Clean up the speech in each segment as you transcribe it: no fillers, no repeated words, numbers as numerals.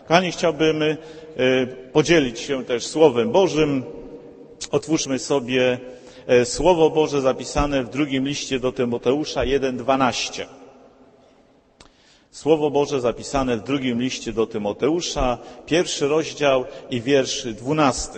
Kochani, chciałbym podzielić się też Słowem Bożym. Otwórzmy sobie Słowo Boże zapisane w drugim liście do Tymoteusza 1:12. Słowo Boże zapisane w drugim liście do Tymoteusza, 1 rozdział i wiersz 12.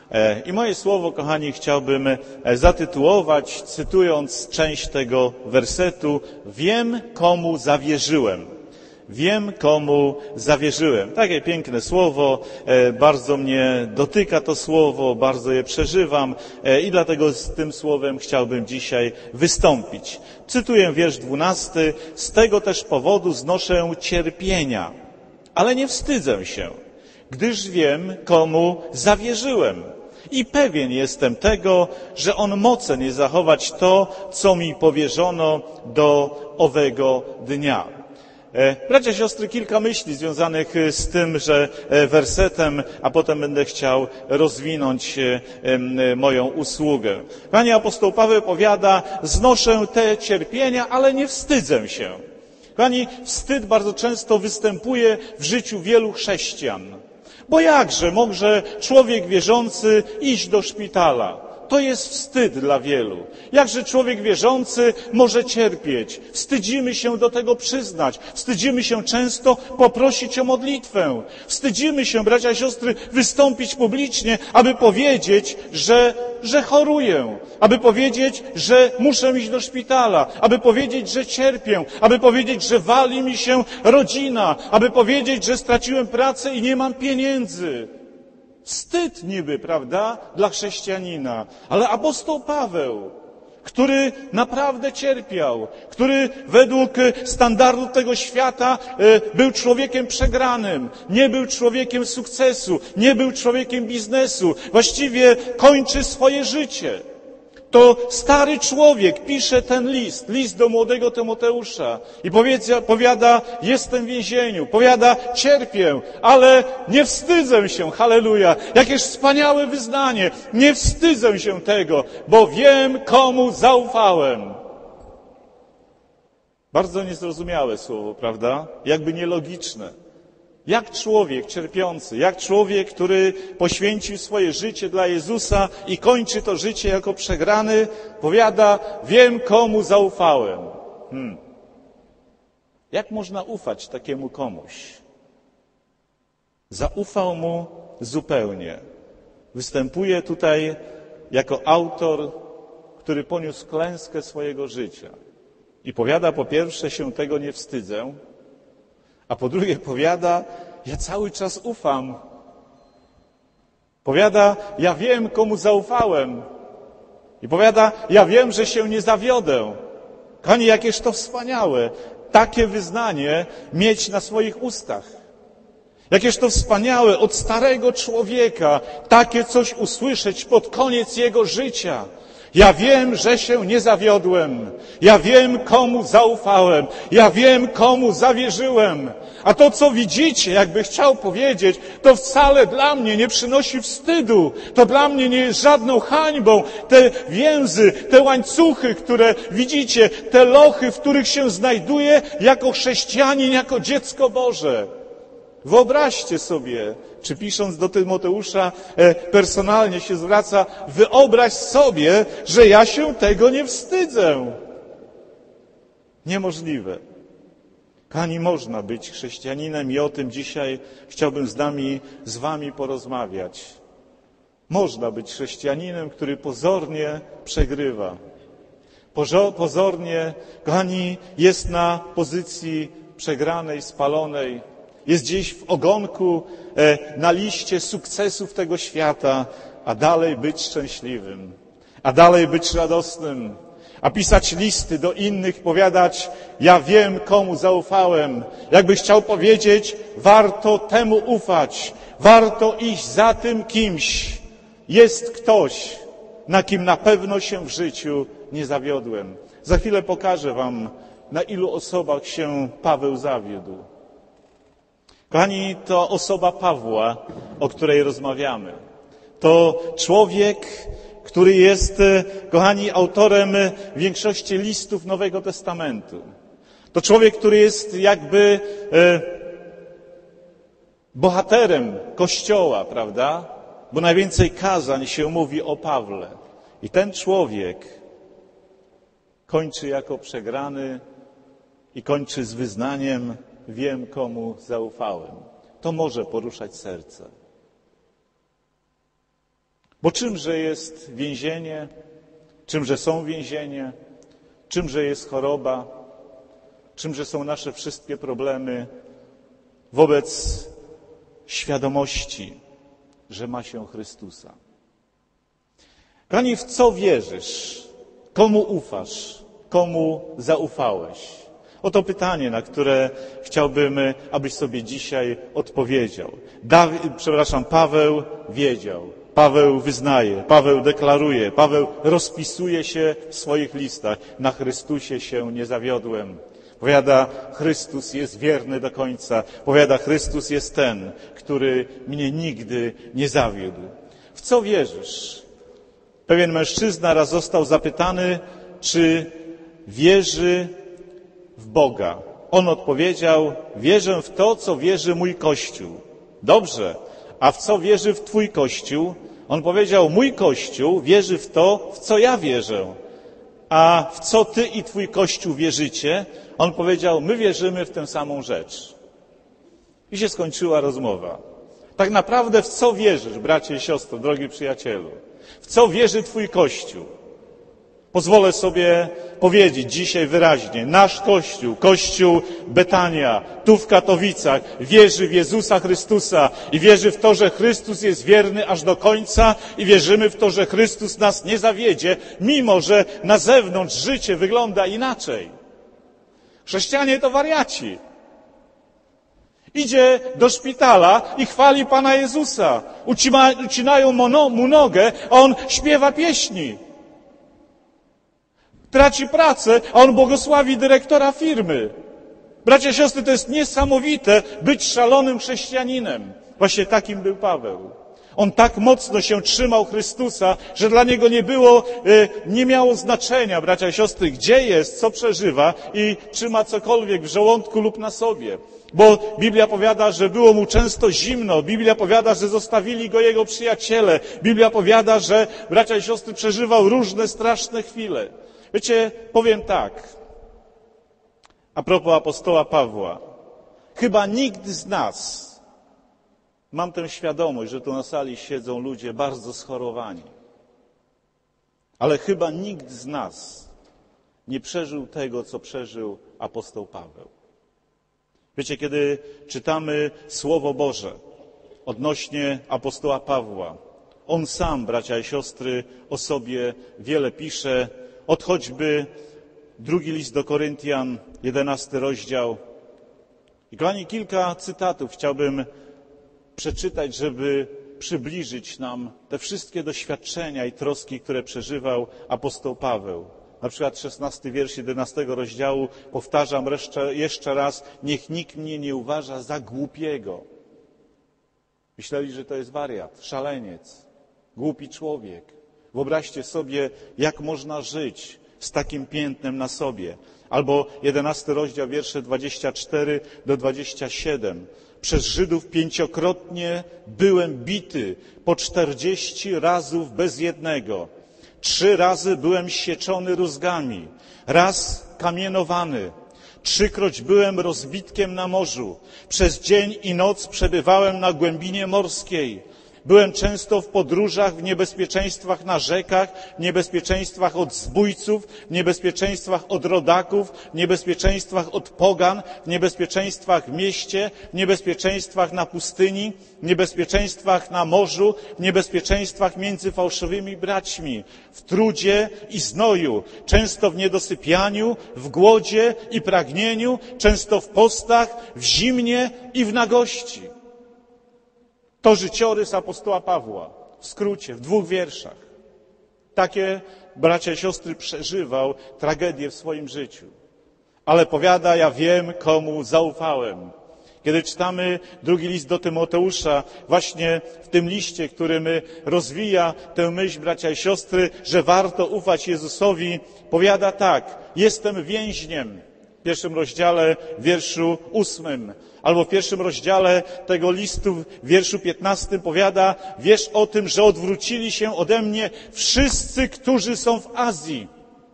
I moje słowo, kochani, chciałbym zatytułować, cytując część tego wersetu: Wiem, komu zawierzyłem. Wiem, komu zawierzyłem. Takie piękne słowo, bardzo mnie dotyka to słowo, bardzo je przeżywam i dlatego z tym słowem chciałbym dzisiaj wystąpić. Cytuję wiersz 12. Z tego też powodu znoszę cierpienia, ale nie wstydzę się, gdyż wiem, komu zawierzyłem. I pewien jestem tego, że on mocen jest zachować to, co mi powierzono do owego dnia. Bracia, siostry, kilka myśli związanych z tymże wersetem, a potem będę chciał rozwinąć moją usługę. Panie apostoł Paweł powiada: znoszę te cierpienia, ale nie wstydzę się. Pani, wstyd bardzo często występuje w życiu wielu chrześcijan. Bo jakże może człowiek wierzący iść do szpitala? To jest wstyd dla wielu. Jakże człowiek wierzący może cierpieć? Wstydzimy się do tego przyznać. Wstydzimy się często poprosić o modlitwę. Wstydzimy się, bracia i siostry, wystąpić publicznie, aby powiedzieć, że choruję. Aby powiedzieć, że muszę iść do szpitala. Aby powiedzieć, że cierpię. Aby powiedzieć, że wali mi się rodzina. Aby powiedzieć, że straciłem pracę i nie mam pieniędzy. Wstyd niby, prawda, dla chrześcijanina, ale apostoł Paweł, który naprawdę cierpiał, który według standardów tego świata był człowiekiem przegranym, nie był człowiekiem sukcesu, nie był człowiekiem biznesu, właściwie kończy swoje życie. To stary człowiek pisze ten list do młodego Tymoteusza i powiada: jestem w więzieniu, powiada: cierpię, ale nie wstydzę się, halleluja, jakież wspaniałe wyznanie, nie wstydzę się tego, bo wiem, komu zaufałem. Bardzo niezrozumiałe słowo, prawda? Jakby nielogiczne. Jak człowiek cierpiący, jak człowiek, który poświęcił swoje życie dla Jezusa i kończy to życie jako przegrany, powiada: wiem, komu zaufałem. Jak można ufać takiemu komuś? Zaufał mu zupełnie. Występuje tutaj jako autor, który poniósł klęskę swojego życia. I powiada: po pierwsze, się tego nie wstydzę, a po drugie powiada: ja cały czas ufam. Powiada: ja wiem, komu zaufałem. I powiada: ja wiem, że się nie zawiodę. Kochani, jakież to wspaniałe, takie wyznanie mieć na swoich ustach. Jakież to wspaniałe od starego człowieka takie coś usłyszeć pod koniec jego życia. Ja wiem, że się nie zawiodłem. Ja wiem, komu zaufałem. Ja wiem, komu zawierzyłem. A to, co widzicie, jakby chciał powiedzieć, to wcale dla mnie nie przynosi wstydu. To dla mnie nie jest żadną hańbą. Te więzy, te łańcuchy, które widzicie, te lochy, w których się znajduję jako chrześcijanin, jako dziecko Boże. Wyobraźcie sobie, czy pisząc do Tymoteusza personalnie się zwraca: wyobraź sobie, że ja się tego nie wstydzę. Niemożliwe. Kochani, można być chrześcijaninem i o tym dzisiaj chciałbym z wami porozmawiać. Można być chrześcijaninem, który pozornie przegrywa. Pozornie, kochani, jest na pozycji przegranej, spalonej. Jest gdzieś w ogonku, na liście sukcesów tego świata, a dalej być szczęśliwym, a dalej być radosnym, a pisać listy do innych, powiadać: ja wiem, komu zaufałem. Jakby chciał powiedzieć: warto temu ufać, warto iść za tym kimś. Jest ktoś, na kim na pewno się w życiu nie zawiodłem. Za chwilę pokażę wam, na ilu osobach się Paweł zawiódł. Kochani, to osoba Pawła, o której rozmawiamy. To człowiek, który jest, kochani, autorem większości listów Nowego Testamentu. To człowiek, który jest jakby bohaterem Kościoła, prawda? Bo najwięcej kazań się mówi o Pawle. I ten człowiek kończy jako przegrany i kończy z wyznaniem: wiem, komu zaufałem. To może poruszać serce. Bo czymże jest więzienie? Czymże są więzienie? Czymże jest choroba? Czymże są nasze wszystkie problemy wobec świadomości, że ma się Chrystusa? Kochani, w co wierzysz? Komu ufasz? Komu zaufałeś? Oto pytanie, na które chciałbym, abyś sobie dzisiaj odpowiedział. Paweł wiedział, Paweł wyznaje, Paweł deklaruje, Paweł rozpisuje się w swoich listach. Na Chrystusie się nie zawiodłem. Powiada, Chrystus jest wierny do końca. Powiada, Chrystus jest ten, który mnie nigdy nie zawiódł. W co wierzysz? Pewien mężczyzna raz został zapytany, czy wierzy w Boga. On odpowiedział, wierzę w to, co wierzy mój Kościół. Dobrze, a w co wierzy w twój Kościół? On powiedział, mój Kościół wierzy w to, w co ja wierzę. A w co ty i twój Kościół wierzycie? On powiedział, my wierzymy w tę samą rzecz. I się skończyła rozmowa. Tak naprawdę w co wierzysz, bracie i siostro, drogi przyjacielu? W co wierzy twój Kościół? Pozwolę sobie powiedzieć dzisiaj wyraźnie, nasz Kościół, Kościół Betania, tu w Katowicach, wierzy w Jezusa Chrystusa i wierzy w to, że Chrystus jest wierny aż do końca i wierzymy w to, że Chrystus nas nie zawiedzie, mimo że na zewnątrz życie wygląda inaczej. Chrześcijanie to wariaci. Idzie do szpitala i chwali Pana Jezusa. Ucinają mu nogę, a on śpiewa pieśni. Traci pracę, a on błogosławi dyrektora firmy. Bracia i siostry, to jest niesamowite być szalonym chrześcijaninem. Właśnie takim był Paweł. On tak mocno się trzymał Chrystusa, że dla niego nie miało znaczenia, bracia i siostry, gdzie jest, co przeżywa i czy ma cokolwiek w żołądku lub na sobie. Bo Biblia powiada, że było mu często zimno. Biblia powiada, że zostawili go jego przyjaciele. Biblia powiada, że, bracia i siostry, przeżywał różne straszne chwile. Wiecie, powiem tak, a propos apostoła Pawła. Chyba nikt z nas, mam tę świadomość, że tu na sali siedzą ludzie bardzo schorowani, ale chyba nikt z nas nie przeżył tego, co przeżył apostoł Paweł. Wiecie, kiedy czytamy Słowo Boże odnośnie apostoła Pawła, on sam, bracia i siostry, o sobie wiele pisze, od choćby 2 list do Koryntian, 11 rozdział. I kochani, kilka cytatów chciałbym przeczytać, żeby przybliżyć nam te wszystkie doświadczenia i troski, które przeżywał apostoł Paweł. Na przykład 16 wiersz 11 rozdziału, powtarzam jeszcze raz, niech nikt mnie nie uważa za głupiego. Myśleli, że to jest wariat, szaleniec, głupi człowiek. Wyobraźcie sobie, jak można żyć z takim piętnem na sobie. Albo 11 rozdział, wiersze 24 do 27. Przez Żydów 5-krotnie byłem bity, po 40 razów bez jednego. 3 razy byłem sieczony rózgami, raz kamienowany. 3-kroć byłem rozbitkiem na morzu. Przez dzień i noc przebywałem na głębinie morskiej. Byłem często w podróżach, w niebezpieczeństwach na rzekach, w niebezpieczeństwach od zbójców, w niebezpieczeństwach od rodaków, w niebezpieczeństwach od pogan, w niebezpieczeństwach w mieście, w niebezpieczeństwach na pustyni, w niebezpieczeństwach na morzu, w niebezpieczeństwach między fałszywymi braćmi, w trudzie i znoju, często w niedosypianiu, w głodzie i pragnieniu, często w postach, w zimnie i w nagości. To życiorys apostoła Pawła, w skrócie, w 2 wierszach. Takie, bracia i siostry, przeżywał tragedię w swoim życiu. Ale powiada, ja wiem, komu zaufałem. Kiedy czytamy 2 list do Tymoteusza, właśnie w tym liście, którym rozwija tę myśl, bracia i siostry, że warto ufać Jezusowi, powiada tak, jestem więźniem. pierwszym rozdziale, wierszu 8, albo w pierwszym rozdziale tego listu, w wierszu 15 powiada: wiesz o tym, że odwrócili się ode mnie wszyscy, którzy są w Azji.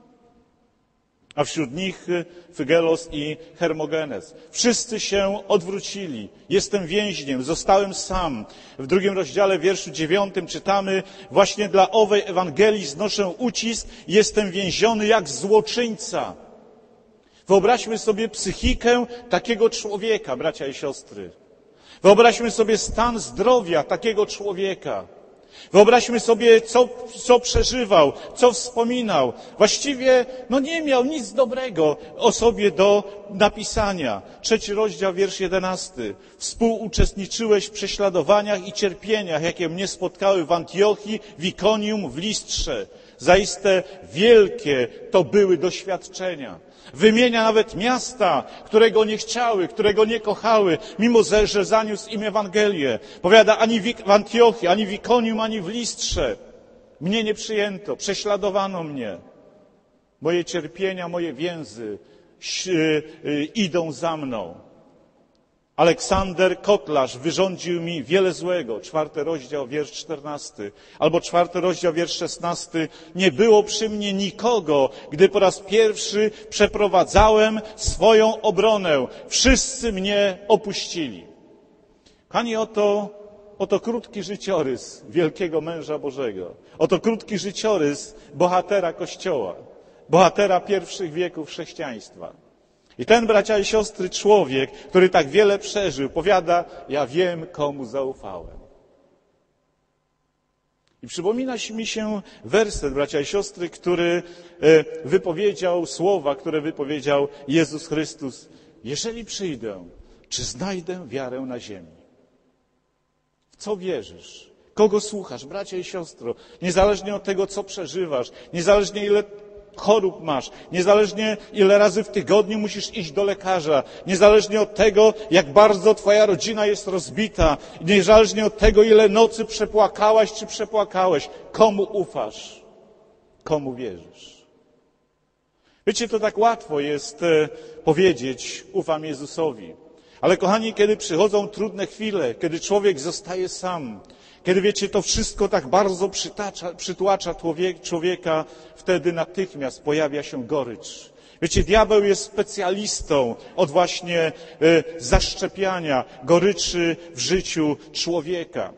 A wśród nich Fygelos i Hermogenes. Wszyscy się odwrócili. Jestem więźniem, zostałem sam. W drugim rozdziale, wierszu 9 czytamy: właśnie dla owej Ewangelii znoszę ucisk, jestem więziony jak złoczyńca. Wyobraźmy sobie psychikę takiego człowieka, bracia i siostry. Wyobraźmy sobie stan zdrowia takiego człowieka. Wyobraźmy sobie, co przeżywał, co wspominał. Właściwie, nie miał nic dobrego o sobie do napisania. 3 rozdział, wiersz 11. Współuczestniczyłeś w prześladowaniach i cierpieniach, jakie mnie spotkały w Antiochii, w Ikonium, w Listrze. Zaiste wielkie to były doświadczenia. Wymienia nawet miasta, które go nie chciały, które go nie kochały, mimo że zaniósł im Ewangelię. Powiada: ani w Antiochii, ani w Ikonium, ani w Listrze mnie nie przyjęto, prześladowano mnie. Moje cierpienia, moje więzy idą za mną. Aleksander Kotlarz wyrządził mi wiele złego. 4 rozdział, wiersz 14. Albo 4 rozdział, wiersz 16. Nie było przy mnie nikogo, gdy po raz pierwszy przeprowadzałem swoją obronę. Wszyscy mnie opuścili. Kochani, oto krótki życiorys wielkiego męża Bożego. Oto krótki życiorys bohatera Kościoła. Bohatera pierwszych wieków chrześcijaństwa. I ten, bracia i siostry, człowiek, który tak wiele przeżył, powiada: ja wiem, komu zaufałem. I przypomina mi się werset, bracia i siostry, który wypowiedział, słowa, które wypowiedział Jezus Chrystus: jeżeli przyjdę, czy znajdę wiarę na ziemi? W co wierzysz? Kogo słuchasz, bracia i siostro? Niezależnie od tego, co przeżywasz, niezależnie ile chorób masz, niezależnie ile razy w tygodniu musisz iść do lekarza, niezależnie od tego, jak bardzo twoja rodzina jest rozbita, niezależnie od tego, ile nocy przepłakałaś czy przepłakałeś, komu ufasz, komu wierzysz. Wiecie, to tak łatwo jest powiedzieć: ufam Jezusowi. Ale kochani, kiedy przychodzą trudne chwile, kiedy człowiek zostaje sam, kiedy, wiecie, to wszystko tak bardzo przytłacza człowieka, wtedy natychmiast pojawia się gorycz. Wiecie, diabeł jest specjalistą od właśnie zaszczepiania goryczy w życiu człowieka.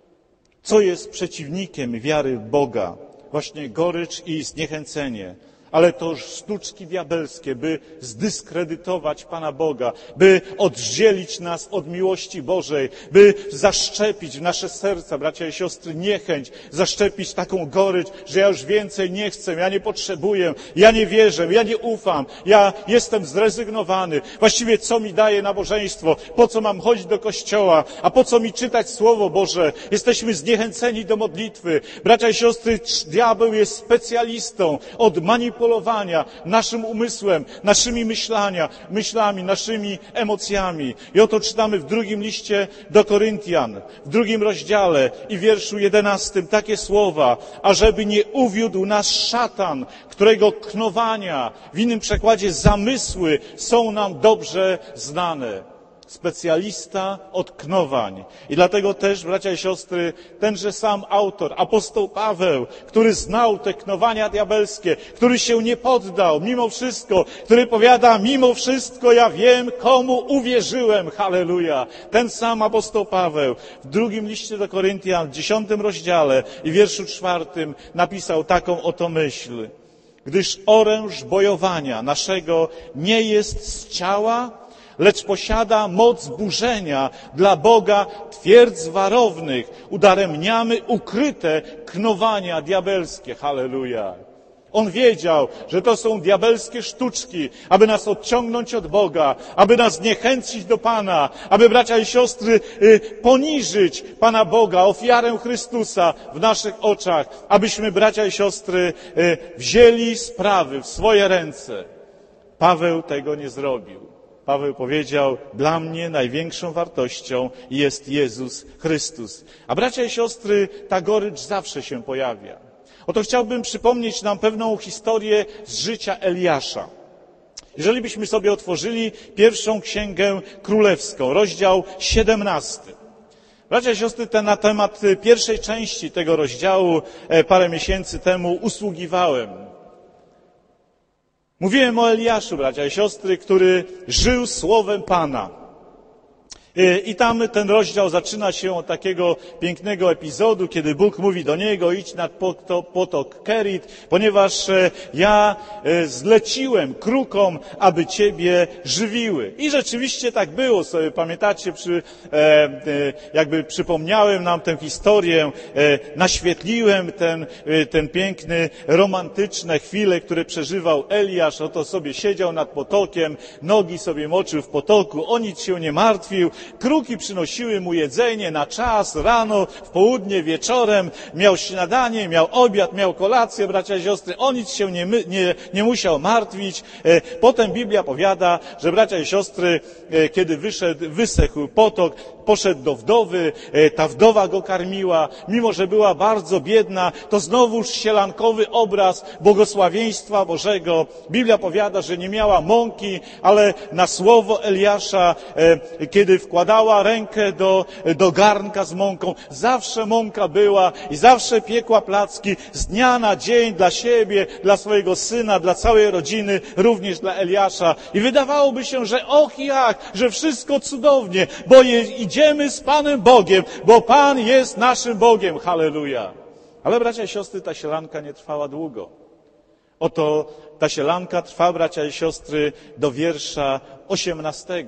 Co jest przeciwnikiem wiary w Boga? Właśnie gorycz i zniechęcenie. Ale to sztuczki diabelskie, by zdyskredytować Pana Boga, by oddzielić nas od miłości Bożej, by zaszczepić w nasze serca, bracia i siostry, niechęć, zaszczepić taką gorycz, że ja już więcej nie chcę, ja nie potrzebuję, ja nie wierzę, ja nie ufam, ja jestem zrezygnowany. Właściwie co mi daje nabożeństwo? Po co mam chodzić do kościoła? A po co mi czytać Słowo Boże? Jesteśmy zniechęceni do modlitwy. Bracia i siostry, diabeł jest specjalistą od manipulowania naszym umysłem, naszymi myślami, naszymi emocjami. I oto czytamy w drugim liście do Koryntian, w 2 rozdziale i wierszu 11 takie słowa: ażeby nie uwiódł nas szatan, którego knowania, w innym przekładzie zamysły, są nam dobrze znane. Specjalista od knowań. I dlatego też, bracia i siostry, tenże sam autor, apostoł Paweł, który znał te knowania diabelskie, który się nie poddał mimo wszystko, który powiada: mimo wszystko ja wiem, komu uwierzyłem. Halleluja! Ten sam apostoł Paweł w 2 liście do Koryntian, w 10 rozdziale i wierszu 4 napisał taką oto myśl: gdyż oręż bojowania naszego nie jest z ciała, lecz posiada moc burzenia dla Boga twierdz warownych. Udaremniamy ukryte knowania diabelskie. Halleluja! On wiedział, że to są diabelskie sztuczki, aby nas odciągnąć od Boga, aby nas zniechęcić do Pana, aby, bracia i siostry, poniżyć Pana Boga, ofiarę Chrystusa w naszych oczach, abyśmy, bracia i siostry, wzięli sprawy w swoje ręce. Paweł tego nie zrobił. Paweł powiedział: dla mnie największą wartością jest Jezus Chrystus. A bracia i siostry, ta gorycz zawsze się pojawia. Oto chciałbym przypomnieć nam pewną historię z życia Eliasza. Jeżeli byśmy sobie otworzyli pierwszą księgę królewską, rozdział 17. Bracia i siostry, na temat pierwszej części tego rozdziału parę miesięcy temu usługiwałem. Mówiłem o Eliaszu, bracia i siostry, który żył słowem Pana. I tam ten rozdział zaczyna się od takiego pięknego epizodu, kiedy Bóg mówi do niego: idź nad potok Kerit, ponieważ ja zleciłem krukom, aby ciebie żywiły. I rzeczywiście tak było. Sobie pamiętacie, jakby przypomniałem nam tę historię, naświetliłem ten piękny, romantyczne chwile, które przeżywał Eliasz. Oto sobie siedział nad potokiem, nogi sobie moczył w potoku, o nic się nie martwił. Kruki przynosiły mu jedzenie na czas, rano, w południe, wieczorem. Miał śniadanie, miał obiad, miał kolację, bracia i siostry. O nic się nie musiał martwić. Potem Biblia powiada, że bracia i siostry, kiedy wysechł potok, poszedł do wdowy, ta wdowa go karmiła. Mimo że była bardzo biedna, to znowuż sielankowy obraz błogosławieństwa Bożego. Biblia powiada, że nie miała mąki, ale na słowo Eliasza, kiedy wkładała rękę do garnka z mąką, zawsze mąka była i zawsze piekła placki z dnia na dzień dla siebie, dla swojego syna, dla całej rodziny, również dla Eliasza. I wydawałoby się, że och jak, że wszystko cudownie, bo idziemy z Panem Bogiem, bo Pan jest naszym Bogiem. Halleluja. Ale bracia i siostry, ta sielanka nie trwała długo. Oto ta sielanka trwa, bracia i siostry, do wiersza 18.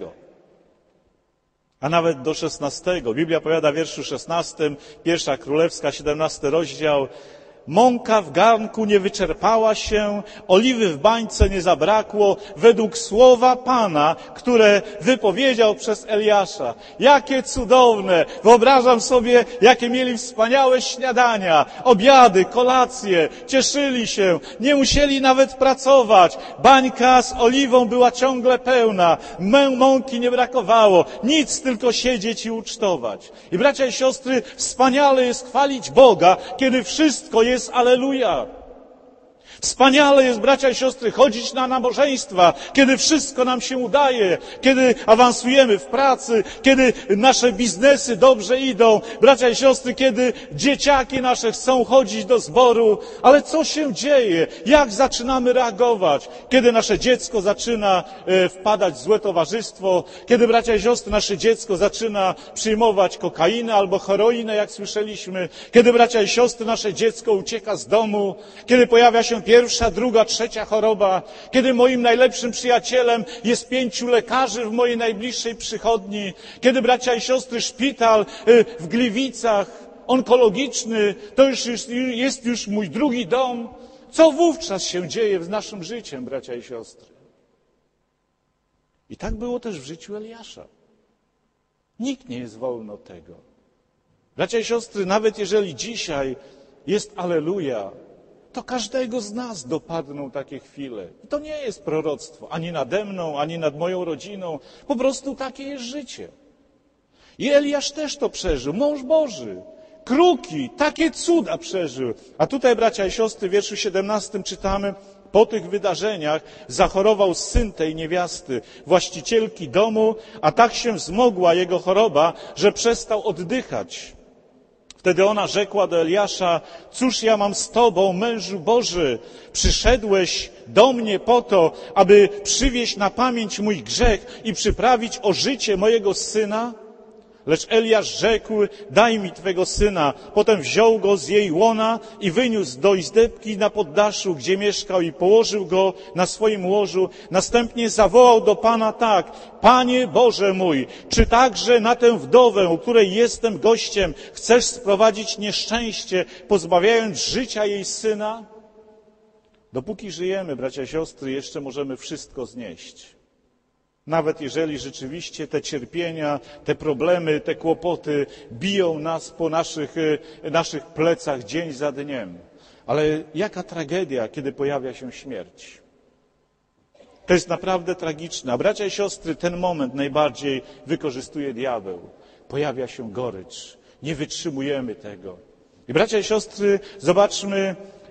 A nawet do 16. Biblia powiada w wierszu 16, pierwsza królewska, 17 rozdział. Mąka w garnku nie wyczerpała się, oliwy w bańce nie zabrakło, według słowa Pana, które wypowiedział przez Eliasza. Jakie cudowne! Wyobrażam sobie, jakie mieli wspaniałe śniadania, obiady, kolacje, cieszyli się, nie musieli nawet pracować. Bańka z oliwą była ciągle pełna, mąki nie brakowało, nic, tylko siedzieć i ucztować. I bracia i siostry, wspaniale jest chwalić Boga, kiedy wszystko jest alleluja. Wspaniale jest, bracia i siostry, chodzić na nabożeństwa, kiedy wszystko nam się udaje, kiedy awansujemy w pracy, kiedy nasze biznesy dobrze idą, bracia i siostry, kiedy dzieciaki nasze chcą chodzić do zboru, ale co się dzieje? Jak zaczynamy reagować? Kiedy nasze dziecko zaczyna wpadać w złe towarzystwo, kiedy, bracia i siostry, nasze dziecko zaczyna przyjmować kokainę albo heroinę, jak słyszeliśmy, kiedy, bracia i siostry, nasze dziecko ucieka z domu, kiedy pojawia się pierwsza, druga, trzecia choroba, kiedy moim najlepszym przyjacielem jest 5 lekarzy w mojej najbliższej przychodni, kiedy, bracia i siostry, szpital w Gliwicach, onkologiczny, to jest już mój drugi dom. Co wówczas się dzieje z naszym życiem, bracia i siostry? I tak było też w życiu Eliasza. Nikt nie jest wolny od tego. Bracia i siostry, nawet jeżeli dzisiaj jest alleluja, to każdego z nas dopadną takie chwile. I to nie jest proroctwo, ani nade mną, ani nad moją rodziną. Po prostu takie jest życie. I Eliasz też to przeżył, mąż Boży. Kruki, takie cuda przeżył. A tutaj, bracia i siostry, w wierszu 17 czytamy: po tych wydarzeniach zachorował syn tej niewiasty, właścicielki domu, a tak się wzmogła jego choroba, że przestał oddychać. Wtedy ona rzekła do Eliasza: cóż ja mam z tobą, mężu Boży? Przyszedłeś do mnie po to, aby przywieść na pamięć mój grzech i przyprawić o życie mojego syna? Lecz Eliasz rzekł: daj mi twego syna. Potem wziął go z jej łona i wyniósł do izdebki na poddaszu, gdzie mieszkał, i położył go na swoim łożu. Następnie zawołał do Pana tak: Panie Boże mój, czy także na tę wdowę, u której jestem gościem, chcesz sprowadzić nieszczęście, pozbawiając życia jej syna? Dopóki żyjemy, bracia i siostry, jeszcze możemy wszystko znieść. Nawet jeżeli rzeczywiście te cierpienia, te problemy, te kłopoty biją nas po naszych plecach dzień za dniem. Ale jaka tragedia, kiedy pojawia się śmierć. To jest naprawdę tragiczne. A bracia i siostry, ten moment najbardziej wykorzystuje diabeł. Pojawia się gorycz. Nie wytrzymujemy tego. I bracia i siostry, zobaczmy,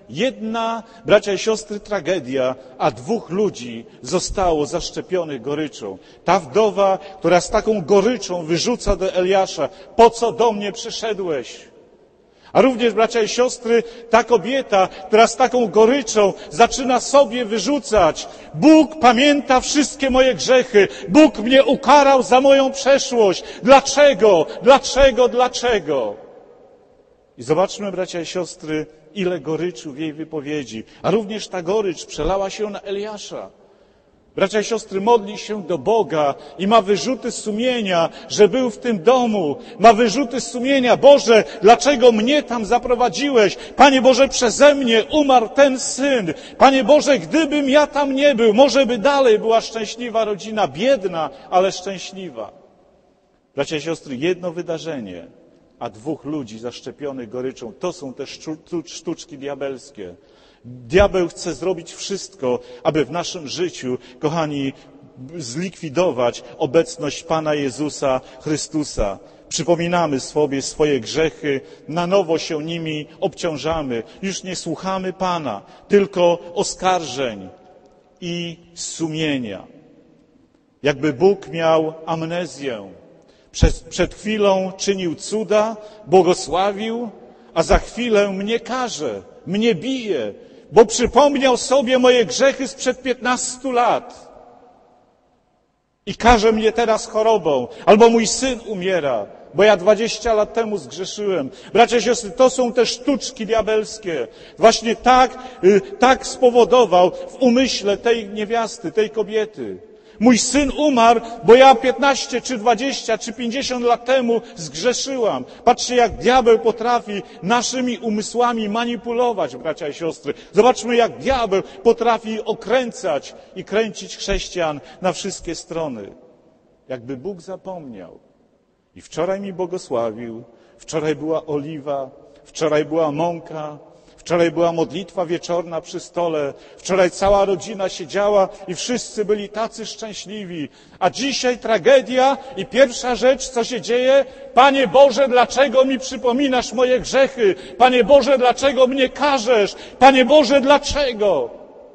jedna, bracia i siostry, tragedia, a 2 ludzi zostało zaszczepionych goryczą. Ta wdowa, która z taką goryczą wyrzuca do Eliasza: po co do mnie przyszedłeś? A również, bracia i siostry, ta kobieta, która z taką goryczą zaczyna sobie wyrzucać: Bóg pamięta wszystkie moje grzechy, Bóg mnie ukarał za moją przeszłość. Dlaczego? Dlaczego? Dlaczego? I zobaczmy, bracia i siostry, ile goryczy w jej wypowiedzi. A również ta gorycz przelała się na Eliasza. Bracia i siostry, modli się do Boga i ma wyrzuty sumienia, że był w tym domu. Ma wyrzuty sumienia: Boże, dlaczego mnie tam zaprowadziłeś? Panie Boże, przeze mnie umarł ten syn. Panie Boże, gdybym ja tam nie był, może by dalej była szczęśliwa rodzina, biedna, ale szczęśliwa. Bracia i siostry, jedno wydarzenie, a 2 ludzi zaszczepionych goryczą, to są te sztuczki diabelskie. Diabeł chce zrobić wszystko, aby w naszym życiu, kochani, zlikwidować obecność Pana Jezusa Chrystusa. Przypominamy sobie swoje grzechy, na nowo się nimi obciążamy. Już nie słuchamy Pana, tylko oskarżeń i sumienia. Jakby Bóg miał amnezję. Przed chwilą czynił cuda, błogosławił, a za chwilę mnie karze, mnie bije, bo przypomniał sobie moje grzechy sprzed 15 lat i karze mnie teraz chorobą, albo mój syn umiera, bo ja 20 lat temu zgrzeszyłem. Bracia i siostry, to są te sztuczki diabelskie. Właśnie tak spowodował w umyśle tej niewiasty, tej kobiety. Mój syn umarł, bo ja 15, czy 20, czy 50 lat temu zgrzeszyłam. Patrzcie, jak diabeł potrafi naszymi umysłami manipulować, bracia i siostry. Zobaczmy, jak diabeł potrafi okręcać i kręcić chrześcijan na wszystkie strony. Jakby Bóg zapomniał. I wczoraj mi błogosławił, wczoraj była oliwa, wczoraj była mąka, wczoraj była modlitwa wieczorna przy stole, wczoraj cała rodzina siedziała i wszyscy byli tacy szczęśliwi. A dzisiaj tragedia i pierwsza rzecz, co się dzieje: Panie Boże, dlaczego mi przypominasz moje grzechy? Panie Boże, dlaczego mnie karzesz? Panie Boże, dlaczego?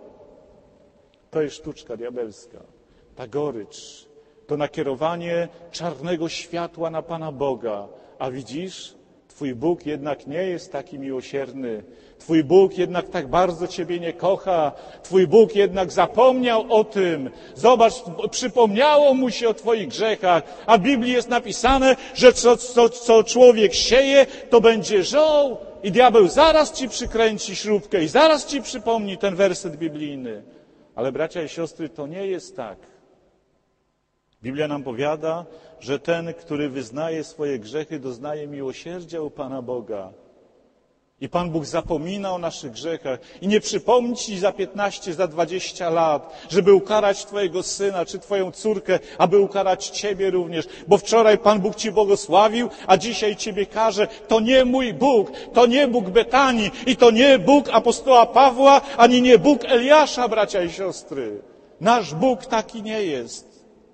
To jest sztuczka diabelska. Ta gorycz to nakierowanie czarnego światła na Pana Boga. A widzisz? Twój Bóg jednak nie jest taki miłosierny. Twój Bóg jednak tak bardzo Ciebie nie kocha. Twój Bóg jednak zapomniał o tym. Zobacz, przypomniało Mu się o Twoich grzechach. A w Biblii jest napisane, że co człowiek sieje, to będzie żął. I diabeł zaraz Ci przykręci śrubkę i zaraz Ci przypomni ten werset biblijny. Ale bracia i siostry, to nie jest tak. Biblia nam powiada, że ten, który wyznaje swoje grzechy, doznaje miłosierdzia u Pana Boga. I Pan Bóg zapomina o naszych grzechach i nie przypomni Ci za 15, za 20 lat, żeby ukarać Twojego syna czy Twoją córkę, aby ukarać Ciebie również. Bo wczoraj Pan Bóg Ci błogosławił, a dzisiaj Ciebie karze. To nie mój Bóg, to nie Bóg Betanii i to nie Bóg apostoła Pawła, ani nie Bóg Eliasza, bracia i siostry. Nasz Bóg taki nie jest.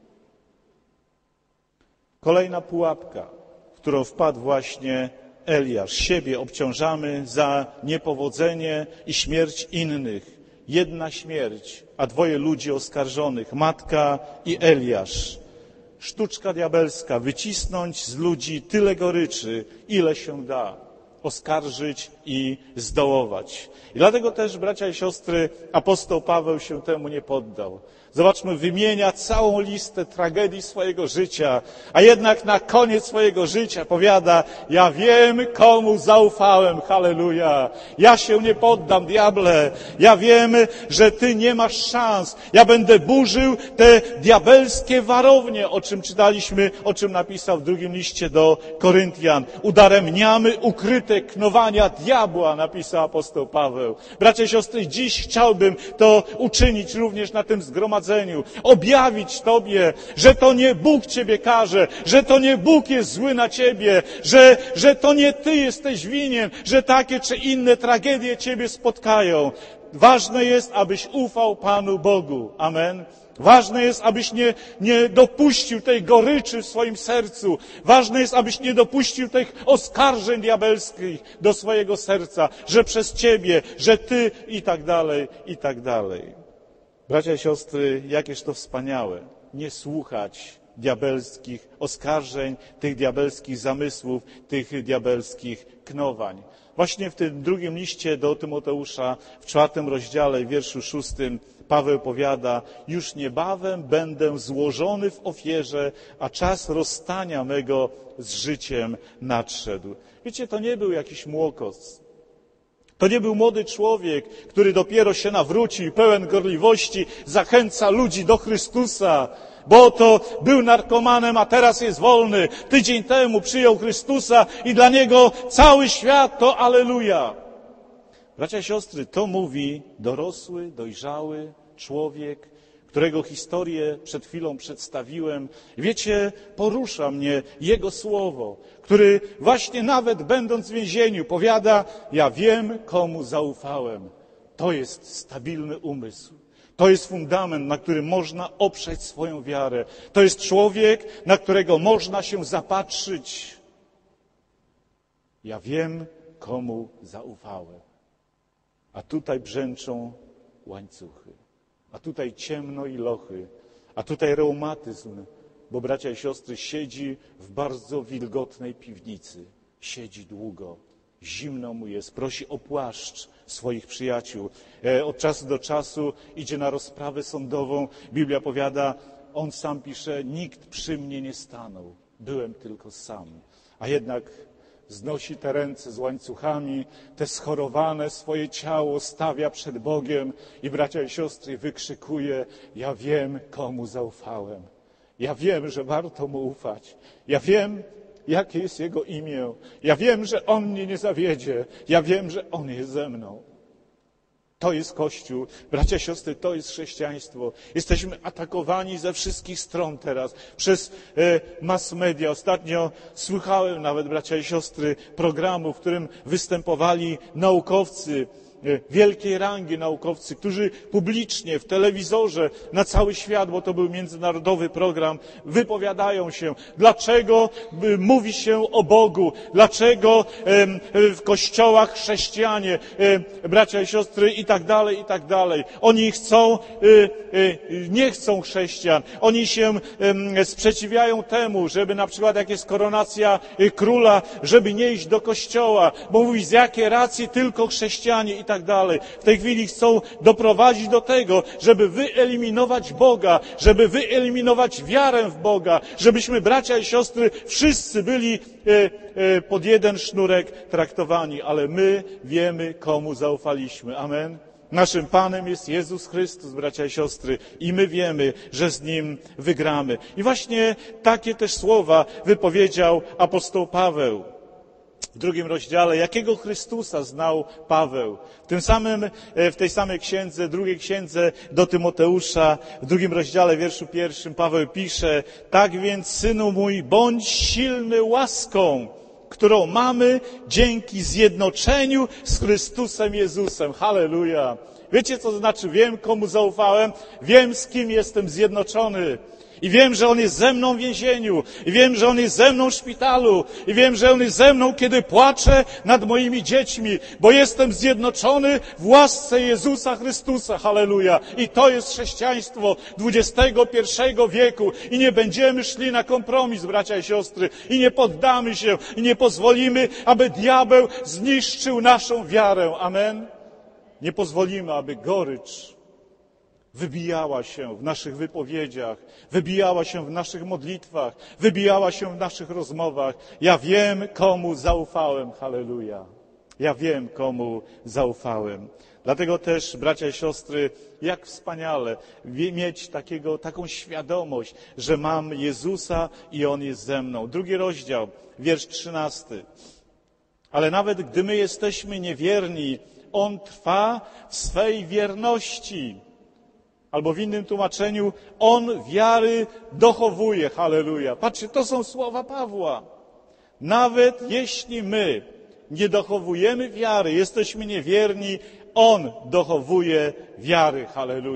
Kolejna pułapka, w którą wpadł właśnie Eliasz. Siebie obciążamy za niepowodzenie i śmierć innych. Jedna śmierć, a 2 ludzi oskarżonych, matka i Eliasz. Sztuczka diabelska, wycisnąć z ludzi tyle goryczy, ile się da, oskarżyć i zdołować. I dlatego też, bracia i siostry, apostoł Paweł się temu nie poddał. Zobaczmy, wymienia całą listę tragedii swojego życia, a jednak na koniec swojego życia powiada: ja wiem, komu zaufałem, halleluja. Ja się nie poddam, diable. Ja wiem, że Ty nie masz szans. Ja będę burzył te diabelskie warownie, o czym czytaliśmy, o czym napisał w 2 liście do Koryntian. Udaremniamy ukryte knowania diabła, napisał apostoł Paweł. Bracia i siostry, dziś chciałbym to uczynić również na tym zgromadzeniu. Objawić Tobie, że to nie Bóg Ciebie karze, że to nie Bóg jest zły na Ciebie, że to nie Ty jesteś winien, że takie czy inne tragedie Ciebie spotkają. Ważne jest, abyś ufał Panu Bogu. Amen. Ważne jest, abyś nie dopuścił tej goryczy w swoim sercu. Ważne jest, abyś nie dopuścił tych oskarżeń diabelskich do swojego serca, że przez ciebie, że ty i tak dalej, i tak dalej. Bracia i siostry, jakież to wspaniałe, nie słuchać diabelskich oskarżeń, tych diabelskich zamysłów, tych diabelskich knowań. Właśnie w tym drugim liście do Tymoteusza, w 4 rozdziale, w wierszu 6, Paweł powiada: już niebawem będę złożony w ofierze, a czas rozstania mego z życiem nadszedł. Wiecie, to nie był jakiś młokos. To nie był młody człowiek, który dopiero się nawrócił, pełen gorliwości, zachęca ludzi do Chrystusa, bo to był narkomanem, a teraz jest wolny. Tydzień temu przyjął Chrystusa i dla niego cały świat to alleluja. Bracia i siostry, to mówi dorosły, dojrzały człowiek, którego historię przed chwilą przedstawiłem. Wiecie, porusza mnie jego słowo, który właśnie nawet będąc w więzieniu powiada: ja wiem, komu zaufałem. To jest stabilny umysł. To jest fundament, na którym można oprzeć swoją wiarę. To jest człowiek, na którego można się zapatrzyć. Ja wiem, komu zaufałem. A tutaj brzęczą łańcuchy. A tutaj ciemno i lochy. A tutaj reumatyzm, bo bracia i siostry siedzi w bardzo wilgotnej piwnicy. Siedzi długo. Zimno mu jest, prosi o płaszcz swoich przyjaciół. Od czasu do czasu idzie na rozprawę sądową. Biblia powiada, on sam pisze: nikt przy mnie nie stanął, byłem tylko sam. A jednak znosi te ręce z łańcuchami, te schorowane swoje ciało stawia przed Bogiem i bracia i siostry wykrzykuje: ja wiem, komu zaufałem. Ja wiem, że warto mu ufać. Ja wiem, jakie jest Jego imię. Ja wiem, że On mnie nie zawiedzie. Ja wiem, że On jest ze mną. To jest Kościół. Bracia, siostry, to jest chrześcijaństwo. Jesteśmy atakowani ze wszystkich stron teraz przez mass media. Ostatnio słuchałem nawet, bracia i siostry, programu, w którym występowali naukowcy, wielkiej rangi naukowcy, którzy publicznie w telewizorze na cały świat, bo to był międzynarodowy program, wypowiadają się, dlaczego mówi się o Bogu, dlaczego w kościołach chrześcijanie, bracia i siostry i tak dalej, i tak dalej. Oni nie chcą chrześcijan, oni się sprzeciwiają temu, żeby na przykład jak jest koronacja króla, żeby nie iść do kościoła, bo mówi, z jakiej racji tylko chrześcijanie i tak dalej. W tej chwili chcą doprowadzić do tego, żeby wyeliminować Boga, żeby wyeliminować wiarę w Boga, żebyśmy, bracia i siostry, wszyscy byli pod jeden sznurek traktowani, ale my wiemy, komu zaufaliśmy. Amen. Naszym Panem jest Jezus Chrystus, bracia i siostry, i my wiemy, że z Nim wygramy. I właśnie takie też słowa wypowiedział apostoł Paweł. W 2 rozdziale, jakiego Chrystusa znał Paweł. W tej samej księdze, drugiej księdze do Tymoteusza, w 2 rozdziale, wierszu 1, Paweł pisze: tak więc, synu mój, bądź silny łaską, którą mamy dzięki zjednoczeniu z Chrystusem Jezusem. Halleluja! Wiecie, co znaczy wiem, komu zaufałem? Wiem, z kim jestem zjednoczony. I wiem, że On jest ze mną w więzieniu. I wiem, że On jest ze mną w szpitalu. I wiem, że On jest ze mną, kiedy płaczę nad moimi dziećmi, bo jestem zjednoczony w łasce Jezusa Chrystusa. Halleluja! I to jest chrześcijaństwo XXI wieku. I nie będziemy szli na kompromis, bracia i siostry. I nie poddamy się. I nie pozwolimy, aby diabeł zniszczył naszą wiarę. Amen? Nie pozwolimy, aby gorycz wybijała się w naszych wypowiedziach, wybijała się w naszych modlitwach, wybijała się w naszych rozmowach. Ja wiem, komu zaufałem. Halleluja. Ja wiem, komu zaufałem. Dlatego też, bracia i siostry, jak wspaniale mieć taką świadomość, że mam Jezusa i On jest ze mną. 2 rozdział, wiersz 13. Ale nawet gdy my jesteśmy niewierni, On trwa w swej wierności. Albo w innym tłumaczeniu, On wiary dochowuje. Halleluja. Patrzcie, to są słowa Pawła. Nawet jeśli my nie dochowujemy wiary, jesteśmy niewierni, On dochowuje wiary. Halleluja.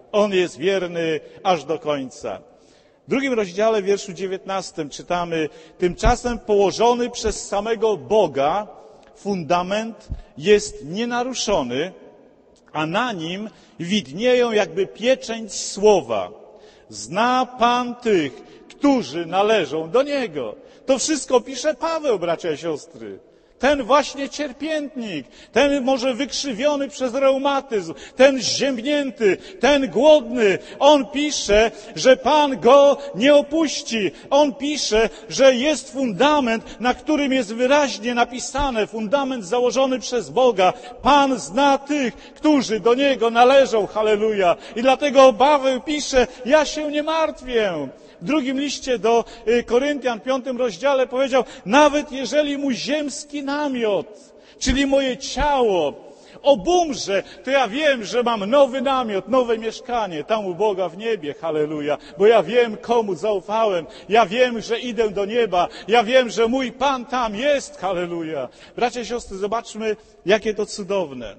On jest wierny aż do końca. W 2 rozdziale, wierszu 19 czytamy: tymczasem położony przez samego Boga fundament jest nienaruszony, a na nim widnieją jakby pieczęć słowa. Zna Pan tych, którzy należą do Niego. To wszystko pisze Paweł, bracia i siostry. Ten właśnie cierpiętnik, ten może wykrzywiony przez reumatyzm, ten zziębnięty, ten głodny, on pisze, że Pan go nie opuści. On pisze, że jest fundament, na którym jest wyraźnie napisane, fundament założony przez Boga. Pan zna tych, którzy do Niego należą, halleluja. I dlatego Paweł pisze, ja się nie martwię. W 2 liście do Koryntian, 5 rozdziale powiedział, nawet jeżeli mój ziemski namiot, czyli moje ciało, obumrze, to ja wiem, że mam nowy namiot, nowe mieszkanie tam u Boga w niebie, halleluja, bo ja wiem, komu zaufałem, ja wiem, że idę do nieba, ja wiem, że mój Pan tam jest, halleluja. Bracia i siostry, zobaczmy, jakie to cudowne.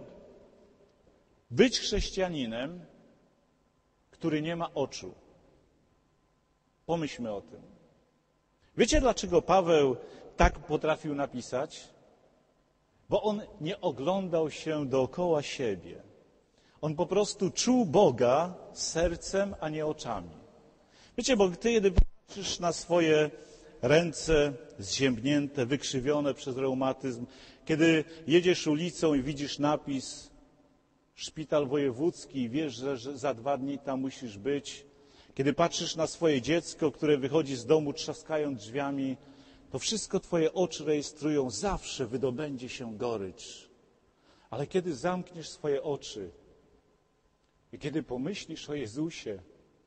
Być chrześcijaninem, który nie ma oczu. Pomyślmy o tym. Wiecie, dlaczego Paweł tak potrafił napisać? Bo on nie oglądał się dookoła siebie. On po prostu czuł Boga sercem, a nie oczami. Wiecie, bo ty, kiedy patrzysz na swoje ręce zziębnięte, wykrzywione przez reumatyzm, kiedy jedziesz ulicą i widzisz napis szpital wojewódzki i wiesz, że za 2 dni tam musisz być, kiedy patrzysz na swoje dziecko, które wychodzi z domu trzaskając drzwiami, to wszystko twoje oczy rejestrują, zawsze wydobędzie się gorycz. Ale kiedy zamkniesz swoje oczy i kiedy pomyślisz o Jezusie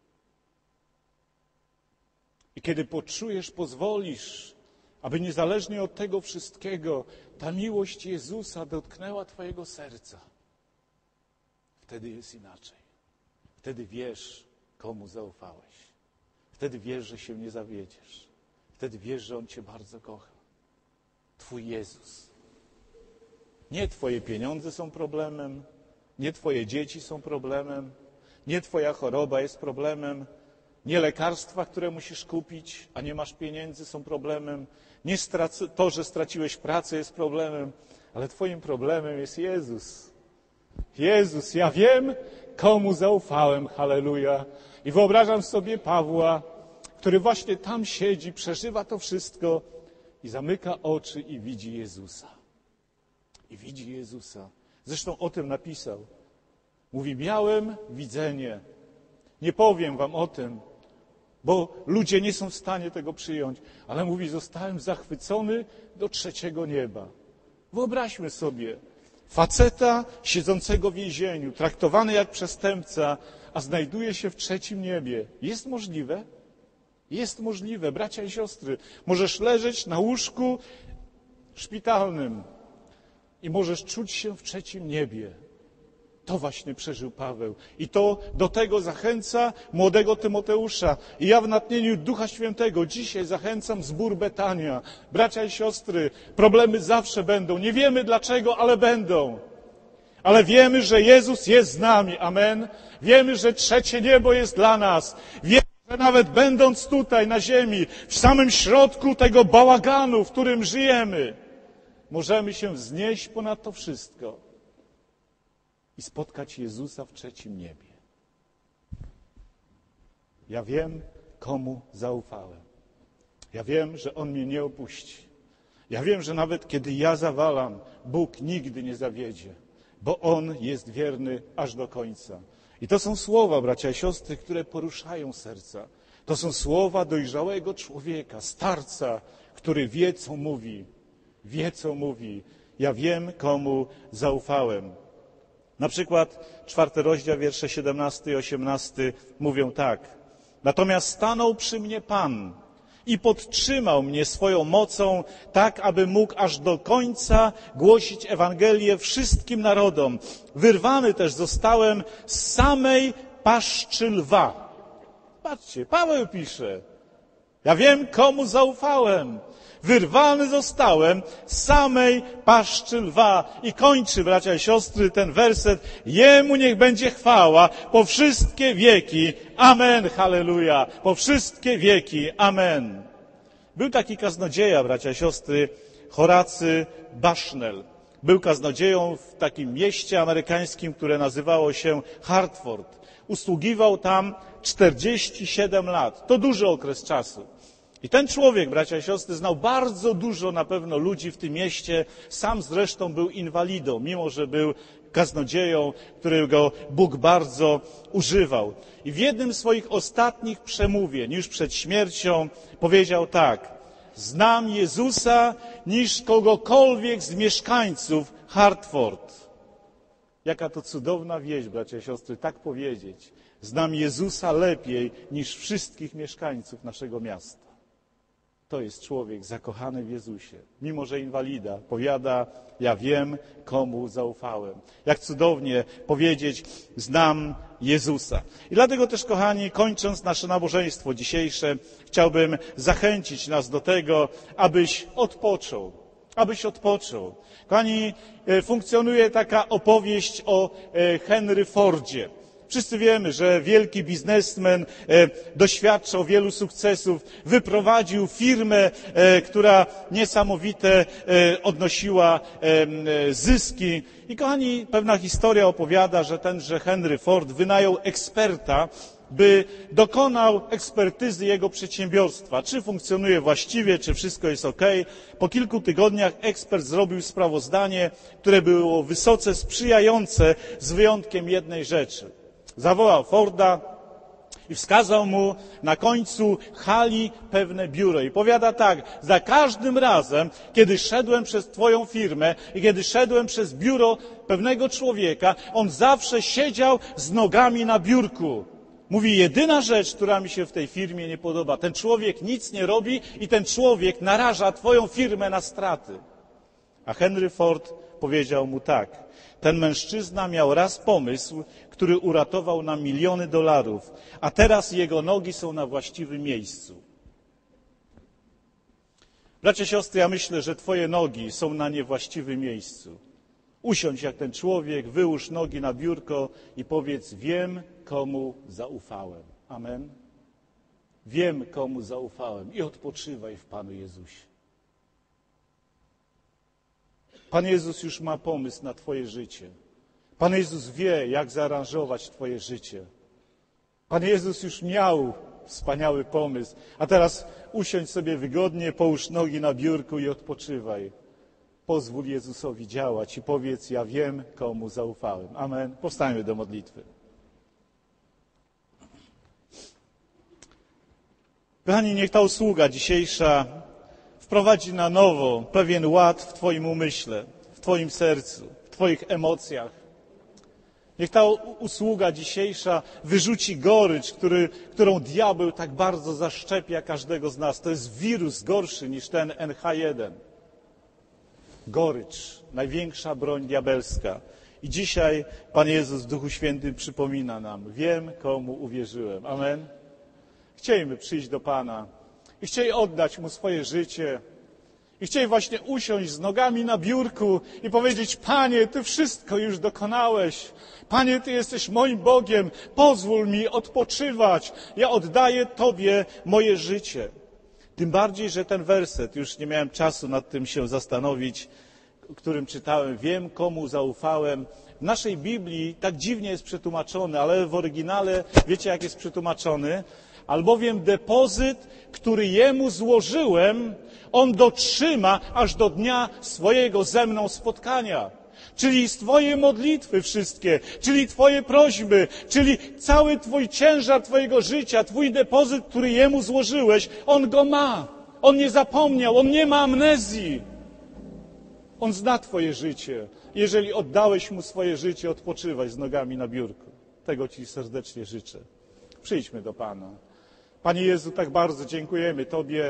i kiedy poczujesz, pozwolisz, aby niezależnie od tego wszystkiego ta miłość Jezusa dotknęła twojego serca, wtedy jest inaczej. Wtedy wiesz, komu zaufałeś. Wtedy wiesz, że się nie zawiedziesz. Wtedy wiesz, że On cię bardzo kocha. Twój Jezus. Nie twoje pieniądze są problemem, nie twoje dzieci są problemem, nie twoja choroba jest problemem, nie lekarstwa, które musisz kupić, a nie masz pieniędzy, są problemem, nie to, że straciłeś pracę, jest problemem, ale twoim problemem jest Jezus. Jezus, ja wiem, komu zaufałem, halleluja. I wyobrażam sobie Pawła, który właśnie tam siedzi, przeżywa to wszystko i zamyka oczy i widzi Jezusa. I widzi Jezusa. Zresztą o tym napisał. Mówi, miałem widzenie. Nie powiem wam o tym, bo ludzie nie są w stanie tego przyjąć. Ale mówi, zostałem zachwycony do 3. nieba. Wyobraźmy sobie faceta siedzącego w więzieniu, traktowany jak przestępca, a znajduje się w 3. niebie. Jest możliwe? Jest możliwe, bracia i siostry. Możesz leżeć na łóżku szpitalnym i możesz czuć się w 3. niebie. To właśnie przeżył Paweł. I to do tego zachęca młodego Tymoteusza. I ja w natchnieniu Ducha Świętego dzisiaj zachęcam zbór Betania. Bracia i siostry, problemy zawsze będą. Nie wiemy dlaczego, ale będą. Ale wiemy, że Jezus jest z nami. Amen. Wiemy, że 3. niebo jest dla nas. Wiemy, że nawet będąc tutaj na ziemi, w samym środku tego bałaganu, w którym żyjemy, możemy się wznieść ponad to wszystko i spotkać Jezusa w 3. niebie. Ja wiem, komu zaufałem. Ja wiem, że On mnie nie opuści. Ja wiem, że nawet kiedy ja zawalam, Bóg nigdy nie zawiedzie, bo On jest wierny aż do końca. I to są słowa, bracia i siostry, które poruszają serca. To są słowa dojrzałego człowieka, starca, który wie, co mówi. Wie, co mówi. Ja wiem, komu zaufałem. Na przykład 4 rozdział, wiersze 17 i 18 mówią tak. Natomiast stanął przy mnie Pan i podtrzymał mnie swoją mocą, tak aby mógł aż do końca głosić Ewangelię wszystkim narodom. Wyrwany też zostałem z samej paszczy lwa. Patrzcie, Paweł pisze. Ja wiem, komu zaufałem. Wyrwany zostałem z samej paszczy lwa. I kończy, bracia i siostry, ten werset. Jemu niech będzie chwała po wszystkie wieki. Amen. Halleluja. Po wszystkie wieki. Amen. Był taki kaznodzieja, bracia i siostry, Horacy Bushnell. Był kaznodzieją w takim mieście amerykańskim, które nazywało się Hartford. Usługiwał tam 47 lat. To duży okres czasu. I ten człowiek, bracia i siostry, znał bardzo dużo na pewno ludzi w tym mieście. Sam zresztą był inwalidą, mimo że był kaznodzieją, którego Bóg bardzo używał. I w jednym z swoich ostatnich przemówień, już przed śmiercią, powiedział tak: znam Jezusa niż kogokolwiek z mieszkańców Hartford. Jaka to cudowna wieść, bracia i siostry, tak powiedzieć. Znam Jezusa lepiej niż wszystkich mieszkańców naszego miasta. To jest człowiek zakochany w Jezusie. Mimo że inwalida, powiada, ja wiem, komu zaufałem. Jak cudownie powiedzieć, znam Jezusa. I dlatego też, kochani, kończąc nasze nabożeństwo dzisiejsze, chciałbym zachęcić nas do tego, abyś odpoczął. Kochani, funkcjonuje taka opowieść o Henry Fordzie. Wszyscy wiemy, że wielki biznesmen doświadczał wielu sukcesów, wyprowadził firmę, która niesamowite odnosiła zyski. I kochani, pewna historia opowiada, że tenże Henry Ford wynajął eksperta, by dokonał ekspertyzy jego przedsiębiorstwa, czy funkcjonuje właściwie, czy wszystko jest ok. Po kilku tygodniach ekspert zrobił sprawozdanie, które było wysoce sprzyjające, z wyjątkiem jednej rzeczy. Zawołał Forda i wskazał mu na końcu hali pewne biuro. I powiada tak: za każdym razem, kiedy szedłem przez twoją firmę i kiedy szedłem przez biuro pewnego człowieka, on zawsze siedział z nogami na biurku. Mówi, jedyna rzecz, która mi się w tej firmie nie podoba, ten człowiek nic nie robi i ten człowiek naraża twoją firmę na straty. A Henry Ford powiedział mu tak: ten mężczyzna miał raz pomysł, który uratował nam miliony dolarów, a teraz jego nogi są na właściwym miejscu. Bracia, siostry, ja myślę, że twoje nogi są na niewłaściwym miejscu. Usiądź jak ten człowiek, wyłóż nogi na biurko i powiedz, wiem, komu zaufałem. Amen. Wiem, komu zaufałem i odpoczywaj w Panu Jezusie. Pan Jezus już ma pomysł na twoje życie. Pan Jezus wie, jak zaaranżować twoje życie. Pan Jezus już miał wspaniały pomysł, a teraz usiądź sobie wygodnie, połóż nogi na biurku i odpoczywaj. Pozwól Jezusowi działać i powiedz, ja wiem, komu zaufałem. Amen. Powstańmy do modlitwy. Kochani, niech ta usługa dzisiejsza wprowadzi na nowo pewien ład w twoim umyśle, w twoim sercu, w twoich emocjach. Niech ta usługa dzisiejsza wyrzuci gorycz, którą diabeł tak bardzo zaszczepia każdego z nas. To jest wirus gorszy niż ten NH1. Gorycz, największa broń diabelska. I dzisiaj Pan Jezus w Duchu Świętym przypomina nam, wiem, komu uwierzyłem. Amen. Chcielibyśmy przyjść do Pana i chcieli oddać Mu swoje życie. I chcieli właśnie usiąść z nogami na biurku i powiedzieć, Panie, Ty wszystko już dokonałeś. Panie, Ty jesteś moim Bogiem. Pozwól mi odpoczywać. Ja oddaję Tobie moje życie. Tym bardziej, że ten werset, już nie miałem czasu nad tym się zastanowić, którym czytałem, wiem, komu zaufałem. W naszej Biblii tak dziwnie jest przetłumaczony, ale w oryginale wiecie, jak jest przetłumaczony? Albowiem depozyt, który Jemu złożyłem, On dotrzyma aż do dnia swojego ze mną spotkania. Czyli Twoje modlitwy wszystkie, czyli Twoje prośby, czyli cały Twój ciężar Twojego życia, Twój depozyt, który Jemu złożyłeś, On go ma. On nie zapomniał, On nie ma amnezji. On zna Twoje życie. Jeżeli oddałeś Mu swoje życie, odpoczywaj z nogami na biurku. Tego Ci serdecznie życzę. Przyjdźmy do Pana. Panie Jezu, tak bardzo dziękujemy Tobie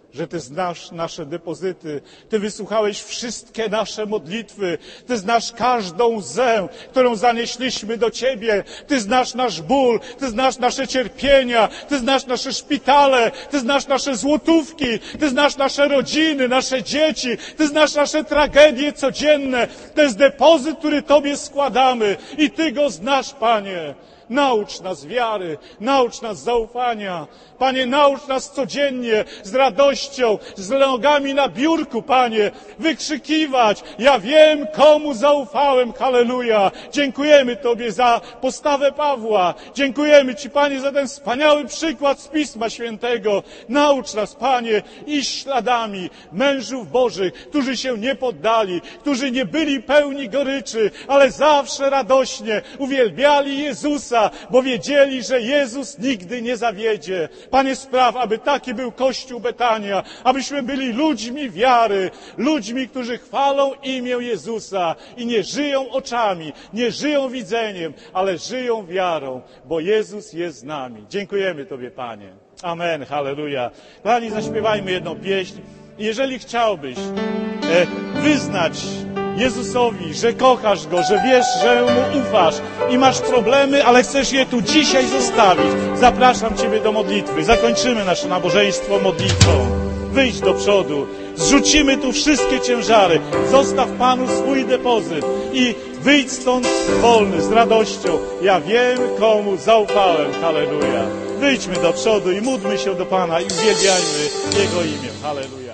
że Ty znasz nasze depozyty, Ty wysłuchałeś wszystkie nasze modlitwy, Ty znasz każdą łzę, którą zanieśliśmy do Ciebie, Ty znasz nasz ból, Ty znasz nasze cierpienia, Ty znasz nasze szpitale, Ty znasz nasze złotówki, Ty znasz nasze rodziny, nasze dzieci, Ty znasz nasze tragedie codzienne. To jest depozyt, który Tobie składamy i Ty go znasz, Panie. Naucz nas wiary, naucz nas zaufania. Panie, naucz nas codziennie z radością, z nogami na biurku, Panie, wykrzykiwać: ja wiem, komu zaufałem, halleluja. Dziękujemy Tobie za postawę Pawła. Dziękujemy Ci, Panie, za ten wspaniały przykład z Pisma Świętego. Naucz nas, Panie, iść śladami mężów Bożych, którzy się nie poddali, którzy nie byli pełni goryczy, ale zawsze radośnie uwielbiali Jezusa, bo wiedzieli, że Jezus nigdy nie zawiedzie. Panie, spraw, aby taki był Kościół Betania, abyśmy byli ludźmi wiary, ludźmi, którzy chwalą imię Jezusa i nie żyją oczami, nie żyją widzeniem, ale żyją wiarą, bo Jezus jest z nami. Dziękujemy Tobie, Panie. Amen, halleluja. Kochani, zaśpiewajmy jedną pieśń. Jeżeli chciałbyś wyznać Jezusowi, że kochasz Go, że wiesz, że Mu ufasz i masz problemy, ale chcesz je tu dzisiaj zostawić, zapraszam Ciebie do modlitwy. Zakończymy nasze nabożeństwo modlitwą. Wyjdź do przodu, zrzucimy tu wszystkie ciężary, zostaw Panu swój depozyt i wyjdź stąd wolny, z radością. Ja wiem, komu zaufałem. Halleluja. Wyjdźmy do przodu i módlmy się do Pana i uwielbiajmy Jego imię. Halleluja.